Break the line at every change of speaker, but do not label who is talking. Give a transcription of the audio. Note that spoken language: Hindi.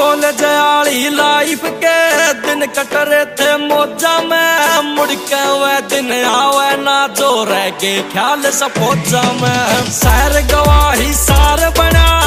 कॉलेज वाली लाइफ के दिन कट रहे थे मौजा में, मुड़ के वह दिन आवे ना जो रह गए ख्याल सपोजा में। शहर गवाही सार बना